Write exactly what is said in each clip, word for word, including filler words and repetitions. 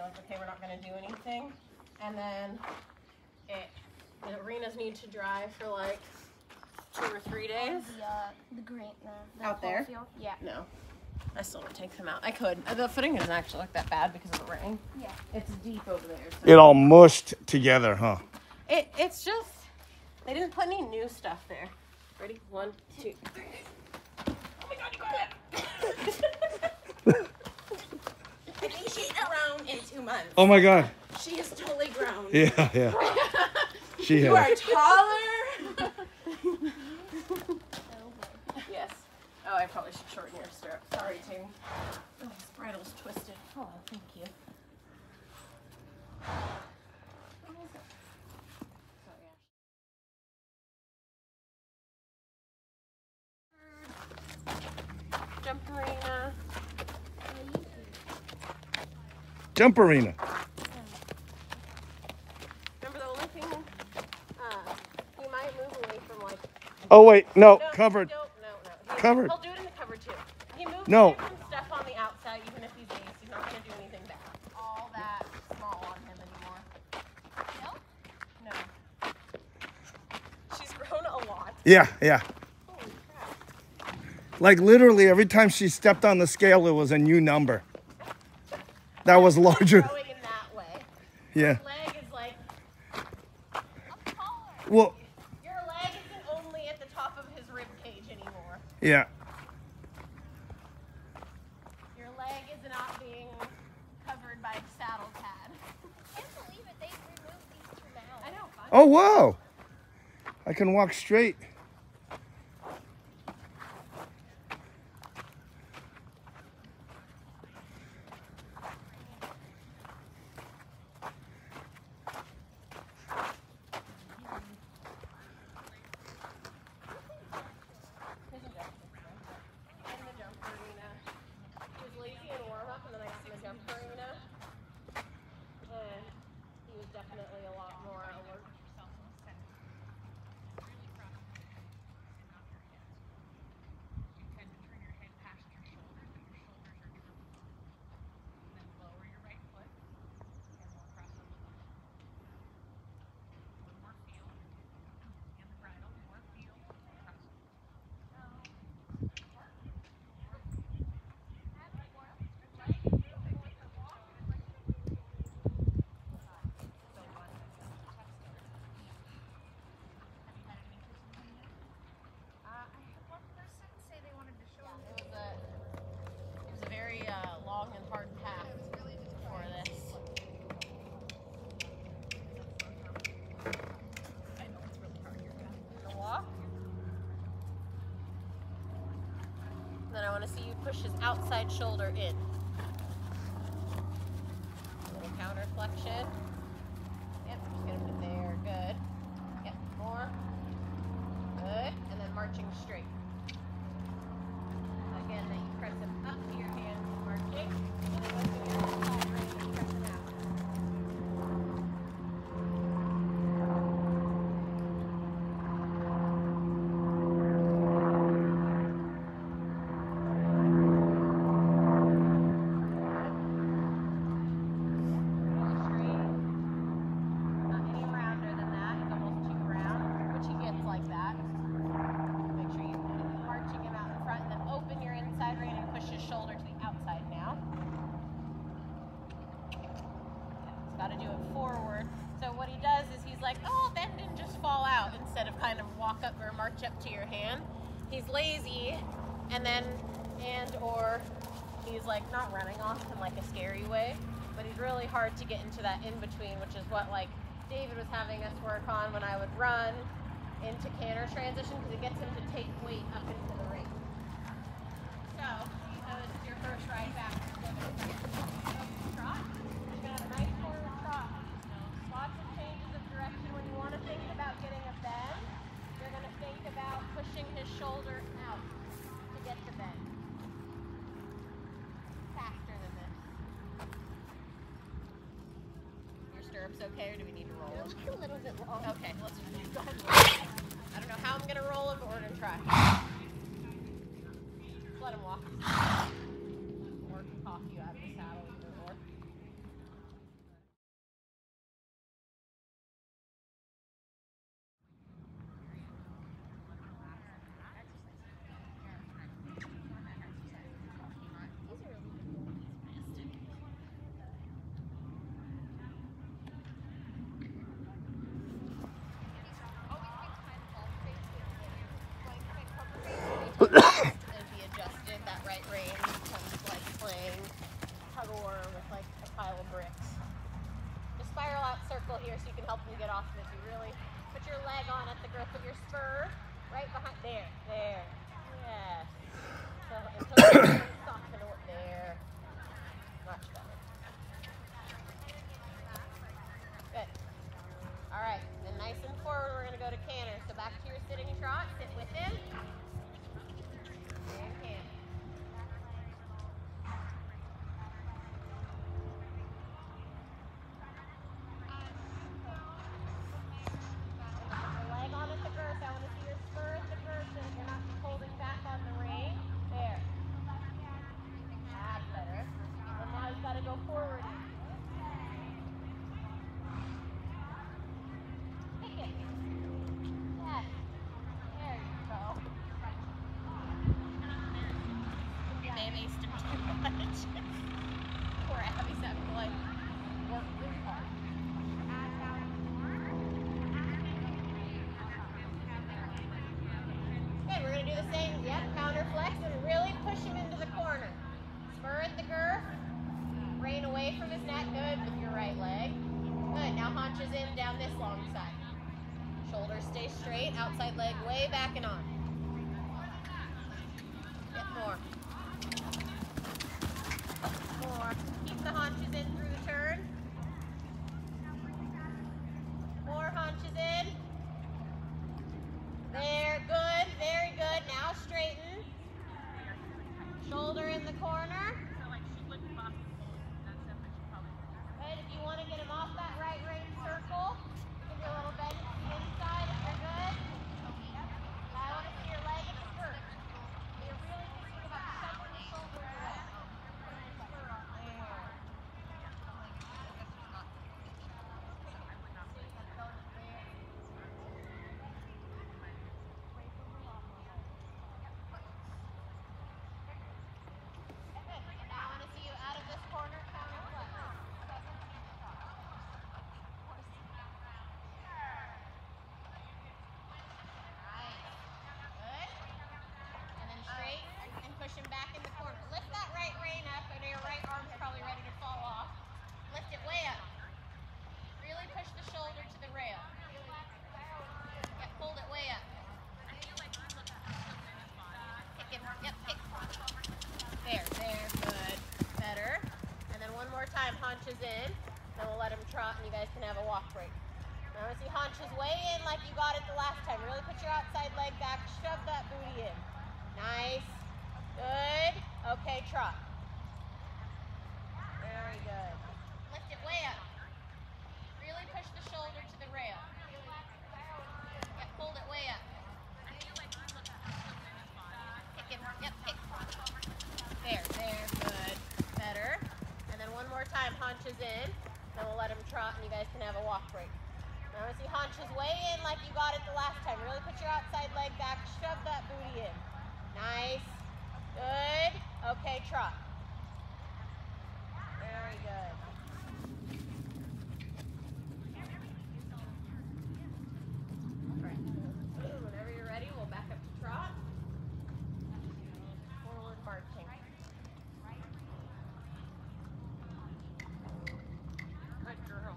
like, okay, we're not going to do anything. And then it, the arenas need to dry for like two or three days. The, uh, the green, the, the out there? field? Yeah. No. I still would take them out. I could. The footing doesn't actually look that bad because of the rain. Yeah. It's deep over there. So. It all mushed together, huh? It, it's just, they didn't put any new stuff there. Ready? One, two, three. Oh my God, you got it! I think she's grown in two months. Oh my God. She is totally grown. Yeah, yeah. She You has. are taller. Yes. Oh, I probably should shorten your stirrup. Sorry, Ting. Oh, this bridle's twisted. Oh, thank you. Jump arena. Jump arena. Remember the only thing, uh, you might move away from like. Oh wait, no, No, covered. No, no, no. He, Covered. He'll do it in the cover too. He moves No. away from stuff on the outside, even if he's ace. He's not going to do anything back. All that small on him anymore. No? No. She's grown a lot. Yeah, yeah. Holy crap. Like literally every time she stepped on the scale, it was a new number. That was larger. Growing in that way. Yeah. Your leg is like. I'm taller. Well, Your leg isn't only at the top of his rib cage anymore. yeah. Your leg is not being covered by saddle pad. I can't believe it. They removed these two mounds. I know. Fine. Oh, whoa. I can walk straight. There's a jump in the jump arena. He was lazy and warm up, and then I got in the jump arena. And he was definitely a lot more alert. Uh, I had one person say they wanted to show me. It was a, it was a very uh, long and hard path for this. I know it's really hard. You're gonna have to walk. Then I want to see you push his outside shoulder in. A little counter flexion. Yep, just get him to there. Good. Yep, more. Good. And then marching straight. Again, then you press him up to your hands, marching, and then open your side rein and press him out. Straight. Not any rounder than that. He's almost too round, which he gets like that. Make sure you keep marching him out in front, and then open your inside rein and push his shoulder to the outside now. He's got to do it forward. So what he does is he's like, oh, bend and just fall out, instead of kind of walk up or march up to your hand. He's lazy, and then, and or he's like not running off in like a scary way, but he's really hard to get into that in between, which is what like David was having us work on when I would run into canter transition, because it gets him to take weight up into the ring. So, so this is your first ride back. Trot. You're gonna have a nice forward trot. Lots of changes of direction. When you want to think about getting a bend, you're gonna think about pushing his shoulder out to get the bend. Faster than this. Your stirrups okay, or do we need to roll them? A little bit long. Okay, let's go ahead and roll. I don't know how I'm going to roll him, but we're going to try. Just let him walk. Or cough you out of the saddle either or. spur right behind. There, there. Yes. So until you soften it there. Much better. Good. All right. Then nice and forward, we're going to go to canter. So back to your sitting trot. Sit with him. And canter. Leg on at the girth. I want to see your spur at the girth so that you're not holding back on the rein. There. That's better. And now you've got to go forward. Kick it. Yes. There you go. They maced him too much. Poor Abby's having to like work really hard. Okay, we're going to do the same. Yep, counter flex and really push him into the corner. Spur at the girth. Rein away from his neck. Good with your right leg. Good. Now haunches in down this long side. Shoulders stay straight. Outside leg way back and on. Get more. More. Keep the haunches in through the turn. More haunches in. There. Good. Very good. Now straighten. Shoulder in the corner. Good. If you want to get him off that right rein circle, give you a little bend to the inside if you're good. I want to see your leg at the first. You're really thinking about shoving the shoulders away. Push him back in the corner. Lift that right rein up. I know your right arm's probably ready to fall off. Lift it way up. Really push the shoulder to the rail. Yep, hold it way up. Kick him. Yep, kick. There, there, good. Better. And then one more time, haunches in. Then we'll let him trot and you guys can have a walk break. Now I want to see haunches way in like you got it the last time. Really put your outside leg back. Shove that booty in. Nice. Good. Okay, trot. Very good. Lift it way up. Really push the shoulder to the rail. Yep, hold it way up. Kick him. Yep, kick. There, there, good. Better. And then one more time, haunches in. Then we'll let him trot and you guys can have a walk break. Now I want to see haunches way in like you got it the last time. Really put your outside leg back. Shove that booty in. Nice. Good. Okay, trot. Very good. All right. Whenever you're ready, we'll back up to trot. Forward marching. Good girl.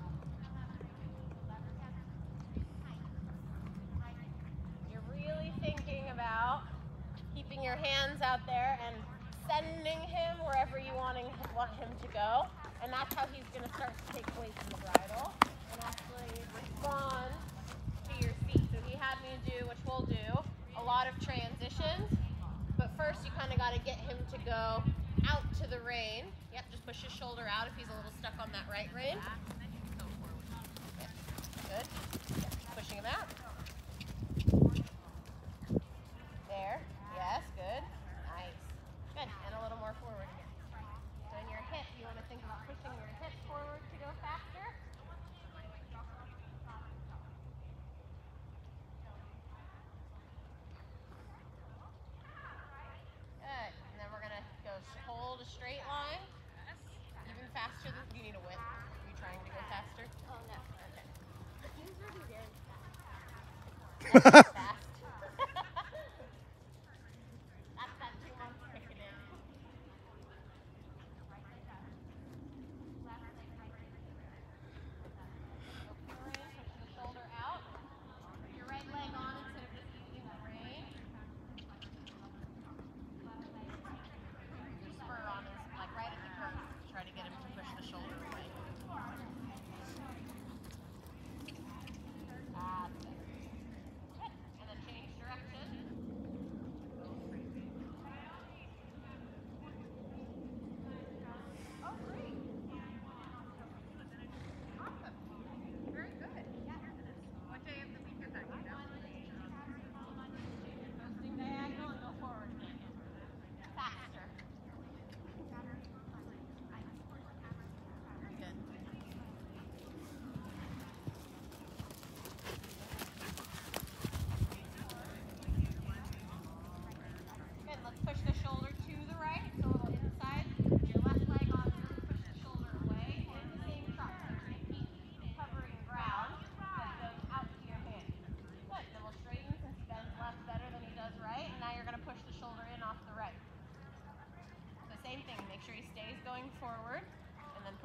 You're really thinking about keeping your hands out there and sending him wherever you wanting, want him to go. And that's how he's going to start to take weight in the bridle and actually respond to your feet. So he had me do, which we'll do, a lot of transitions. But first you kind of got to get him to go out to the rein. Yep, just push his shoulder out if he's a little stuck on that right rein. Good. Yep, keep pushing him out. There. Yes, good. Nice. Good. And a little more forward again. So in your hip, you want to think about pushing your hips forward to go faster. Good. And then we're going to go hold a straight line. Even faster than you need a width. Are you trying to go faster? Oh, no. Okay. He's already very That's fast. That's that two months kicking in. Push the shoulder out. Put your right leg on instead of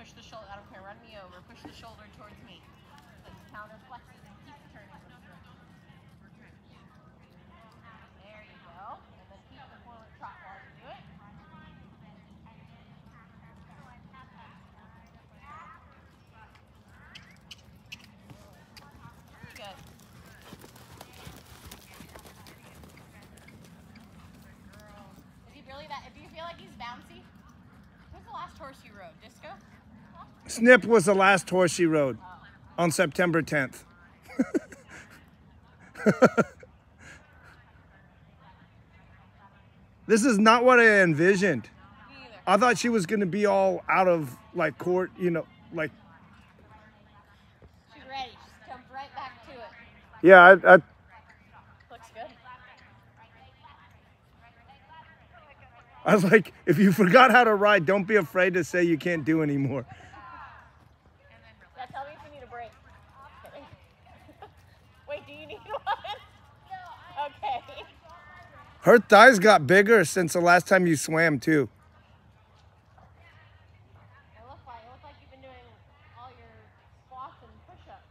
push the shoulder. I don't care. Run me over. Push the shoulder towards me. So he counter flexes and keeps turning. There you go. And then keep the forward trot while you do it. Very good. Is he really that? Do you feel like he's bouncy? Who's the last horse you rode? Disco? Snip was the last horse she rode Oh. on September tenth. This is not what I envisioned. Me either. I thought she was going to be all out of like court, you know, like, She's ready. She's jumped right back to it. yeah, I, I, Looks good. I was like, if you forgot how to ride, don't be afraid to say you can't do anymore. Yeah, tell me if you need a break. Kidding. Wait, do you need one? No. Okay. Her thighs got bigger since the last time you swam too. It looks like, it looks like you've been doing all your squats and push-ups.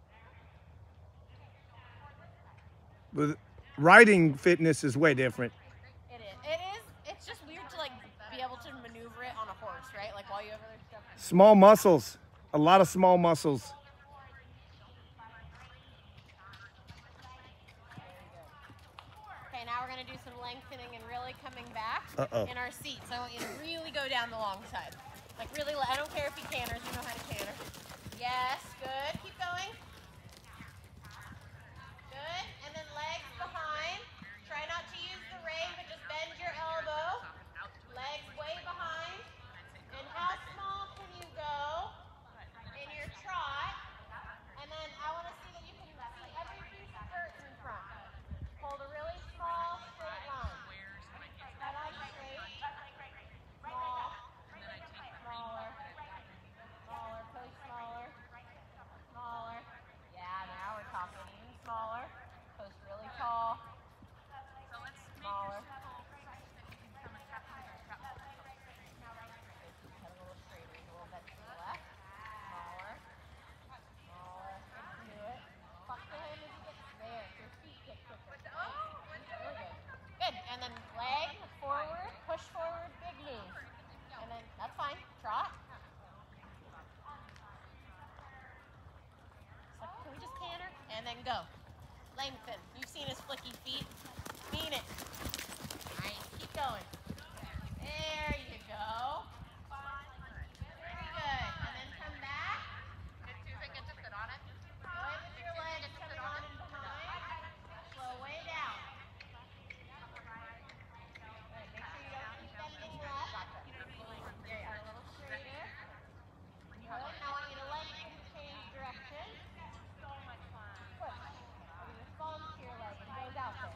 But riding fitness is way different. It is. It is. It's just weird to like be able to maneuver it on a horse, right? Like while you have other stuff. Small muscles, a lot of small muscles. Okay, now we're gonna do some lengthening and really coming back Uh-oh. in our seat. So I want you to really go down the long side. Like really, I don't care if you canters, you know how to canter. Yes, good. Keep going. Good. And then legs behind. Try not to use the rein, but just bend your elbow. Legs way behind. And how small can you go in your trot? And then I want to see that you can see every piece of vert in front. Hold a really small straight line. Head on straight. Small. Smaller. Smaller. Push smaller. Smaller. Yeah, now we're talking. Even smaller. Post really tall. Smaller. Head a little straighter, a little bit to the left. Smaller. Smaller. Do it. Fuck the hand as you get there. Your feet get quicker. Really good. Good. And then leg forward, push forward, big move. And then that's fine. Trot. So can we just canter? And then go. Lengthen. You've seen his flicky feet. Mean it. Nice. Keep going. There you go. Very good. And then come back. Go ahead with your legs coming on and behind. Slow way down. Good. Make sure you don't keep bending left. There you are. A little straighter. Good. Now I want you to lengthen to change direction. Push. Or you responds to your leg and goes out there.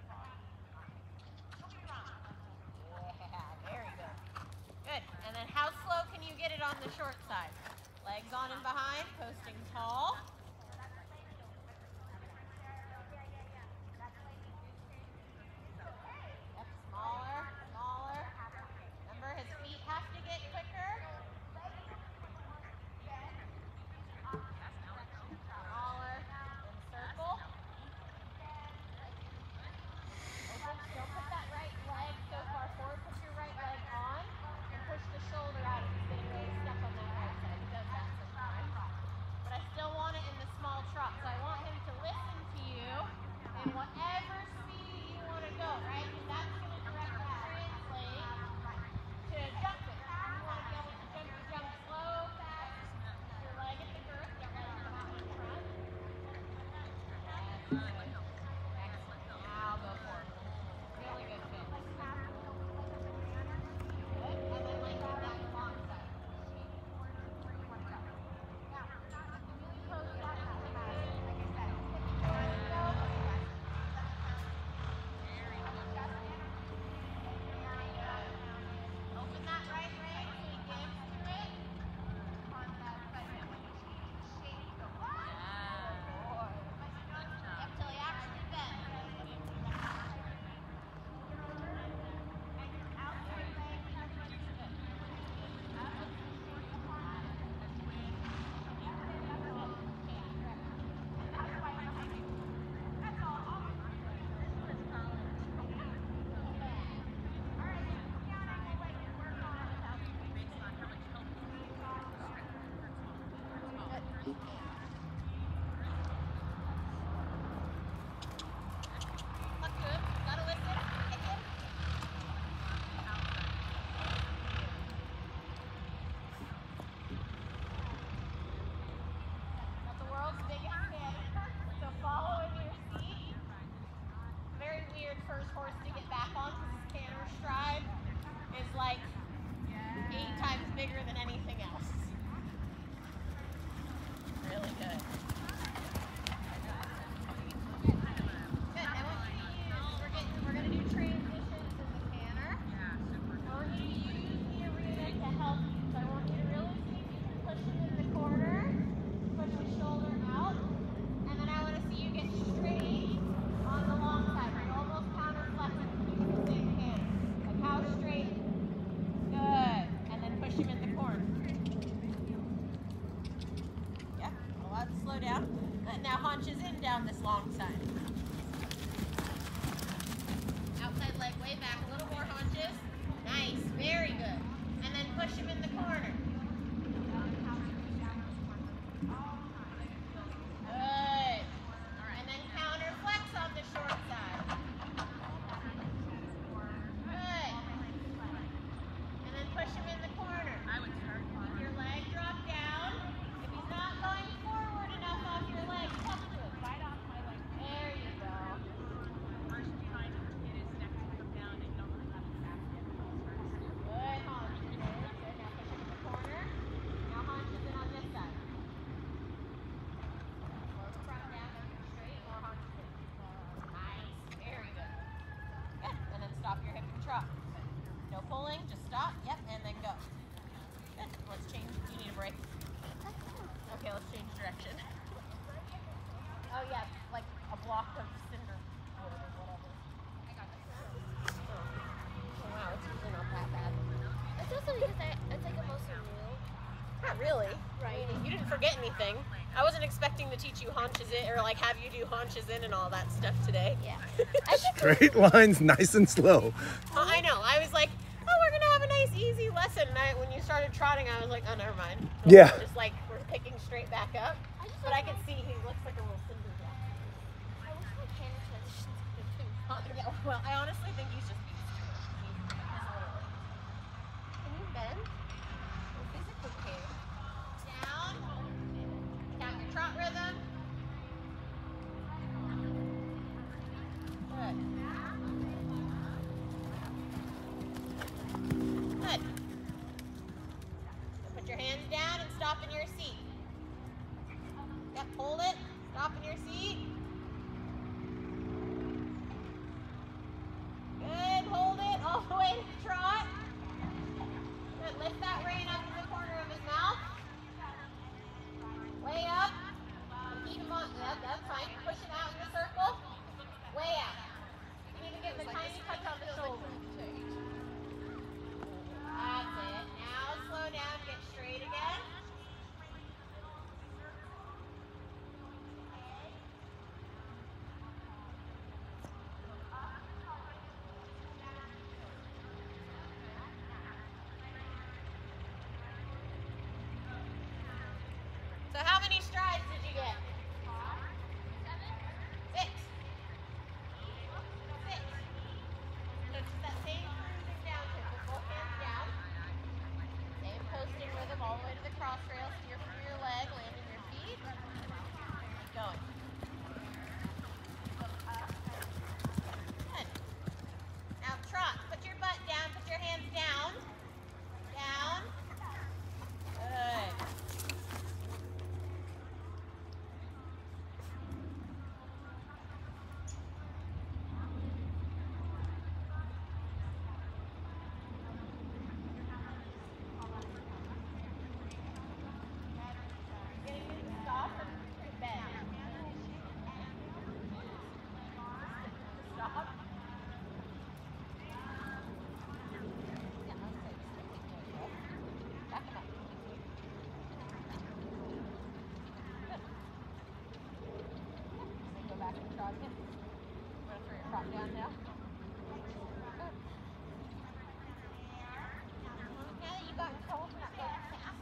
Yeah, very good. Good. And then how slow can you get it on the short side? Legs on and behind, posting tall. Yep, smaller, smaller. Remember, his feet have to get quicker. Smaller, then circle. Open, don't put that right leg so far forward. Put your right leg on and push the shoulder out if he's getting really stuck on that right side. He does that sometimes. But I still want it in the small trot. So I want him to listen to you in whatever speed you want to go, right? Because that's going to directly translate to jumping. You want to be able to jump, you jump slow, fast. Your leg at the girth, don't let it come out in front. That's good. Excellent. Now go for it. Really good fit. Good. And then lengthen down the long side. Post that. is like eight times bigger than anything else. Really good. Good. I want you to use, we're getting, we're going to do transitions in the canter. I want you to use the arena to help you. So I want you to really see if you can push him in the corner, push the shoulder out, and then I want to see you get straight on the long side. You're almost counter-flexing using the same hand. Like how straight? Good. And then push him in the corner. Yeah, allow it to slow down. Good. Now haunches in down this long side. Outside leg way back, a little more haunches. Nice, very good. And then push him in the corner. Good. And then counter flex on the short side. Good. And then push him in the corner. Keep your leg drop down. If he's not going forward enough off your leg, come to it. There you go. Good haunches. Good. Now push him in the corner. Now haunches in on this side. Slow the front down, now get straight, more haunches in. Nice. Very good. Good. And then stop your hip and trot. No pulling, just stop. Yep, and then go. Good. Let's change. Do you need a break? Okay, let's change direction. Oh yeah, like a block of cinder wood or whatever. I got this. Oh. Oh wow, it's usually not that bad. It's also because I, it's like a mostly new. Not really. Right. You didn't forget anything. I wasn't expecting to teach you haunches in, or like have you do haunches in and all that stuff today. Yeah. I think Straight lines, nice and slow. Uh, I know. I was like, oh, we're gonna have a nice, easy lesson. And I, when you started trotting, I was like, oh, never mind. Yeah. Just like we're picking straight back up. I just But I can see he looks like a little cinder block. I wish my cannon transitions could be Uh, yeah, well, I honestly think he's just used to it. He's, he's literally. Can you bend? Or physically care? Down. Count your trot rhythm. Good. Good. So put your hands down and stop in your seat. Yep, hold it. Stop in your seat. Good, hold it all the way to the trot. Good, lift that rein up to the corner of his mouth. Way up. And keep him on. Yep, that's fine. Push him out in the circle. Way out. You need to give him a tiny touch on the shoulder. That's it. Now slow down, get straight again. So how many strides did you get? Six. Six. So it's that same cruising down tip with both hands down. Same posting rhythm all the way to the cross rail. Steer from your leg, landing your feet. Keep going. Good. Now trot. Put your butt down. Put your hands down. Down. Good. Getting you to stop and bend. Stop. Yeah, let's say just back him up. Good. Then go back and trot again. I'm gonna throw your trot down now. Good. Now that you got in trouble for not going fast.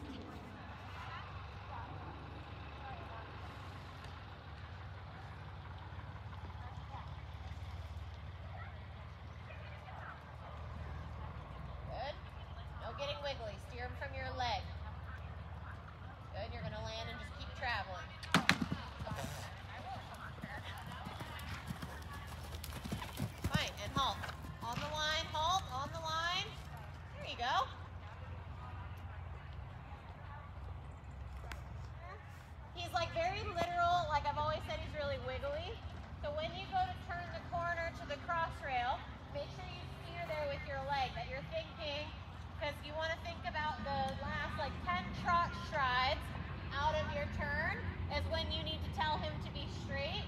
Good. No getting wiggly. Steer him from your leg. Good. You're going to land and just keep traveling. Fine. And halt. On the line. Halt. On the line. go. He's like very literal, like I've always said, he's really wiggly. So when you go to turn the corner to the cross rail, make sure you steer there with your leg, that you're thinking, because you want to think about the last like ten trot strides out of your turn as when you need to tell him to be straight.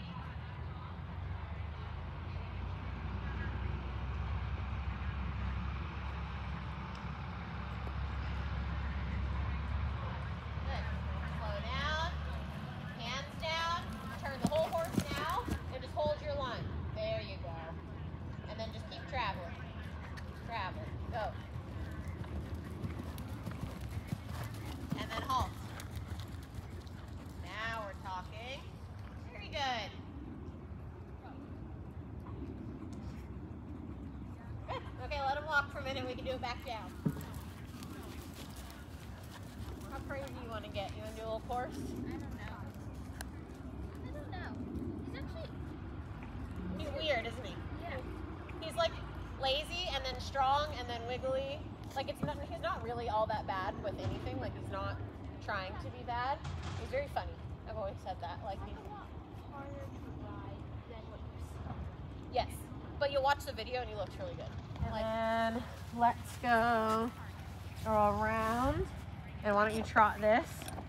For a minute, we can do it back down. How crazy you want to get? You want to do a little course? I don't know. I don't know. He's actually... He's weird, isn't he? Yeah. He's like lazy and then strong and then wiggly. Like it's not, he's not really all that bad with anything. Like he's not trying to be bad. He's very funny. I've always said that. Like he's a lot harder to ride than what you see. Yes, but you'll watch the video and he looks really good. And then let's go around. And why don't you trot this?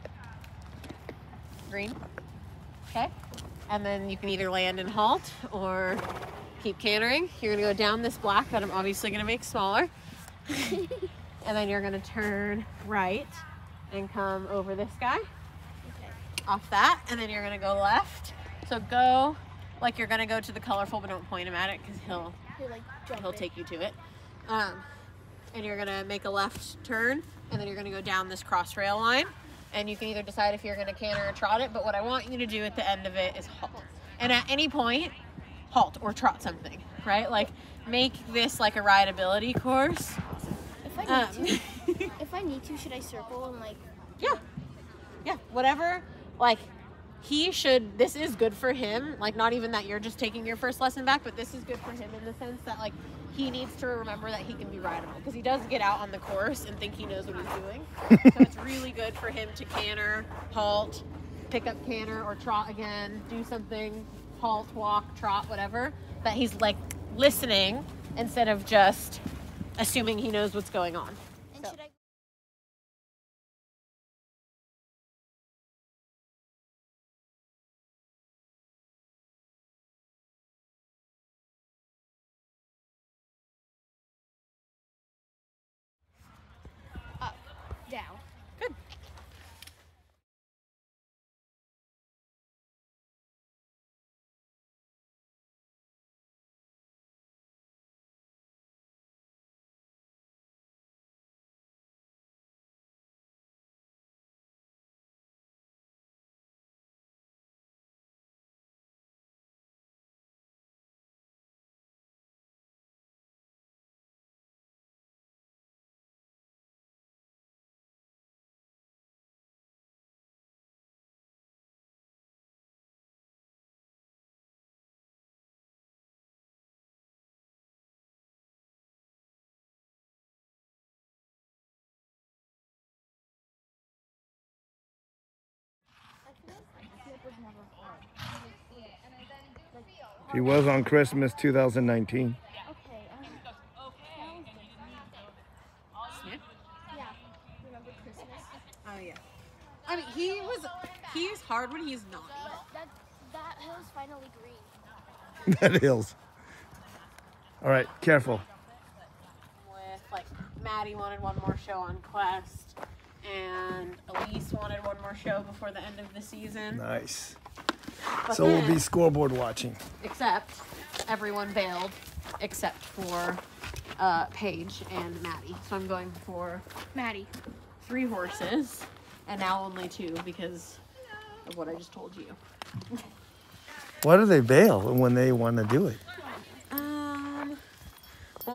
Green. Okay. And then you can either land and halt or keep cantering. You're gonna go down this black that I'm obviously gonna make smaller. And then you're gonna turn right and come over this guy. Okay. Off that, and then you're gonna go left. So go like you're gonna go to the colorful, but don't point him at it because he'll He'll, like, jump he'll it. take you to it. Um, and you're gonna make a left turn, and then you're gonna go down this cross rail line. And you can either decide if you're gonna canter or trot it, but what I want you to do at the end of it is halt. And at any point, halt or trot something, right? Like make this like a rideability course. If I need Um, to, if I need to, should I circle and like? Yeah, yeah, whatever. Like he should. This is good for him. Like not even that you're just taking your first lesson back, but this is good for him in the sense that like he needs to remember that he can be rideable because he does get out on the course and think he knows what he's doing. So it's really good for him to canter, halt, pick up canter or trot again, do something, halt, walk, trot, whatever. That he's like listening instead of just assuming he knows what's going on. And So. should I? Up, down. Good. He was on Christmas two thousand nineteen. Okay. Um, Snip? yeah. Remember Christmas? Oh yeah. I mean, he was. He's hard when he's naughty. That that hill's finally green. That hills. All right, careful. With like, Maddie wanted one more show on Quest, and Elise wanted one more show before the end of the season. Nice. But So we'll then- be scoreboard watching. Except everyone bailed, except for uh, Paige and Maddie. So I'm going for Maddie. three horses, and now only two because of what I just told you. Why do they bail when they want to do it?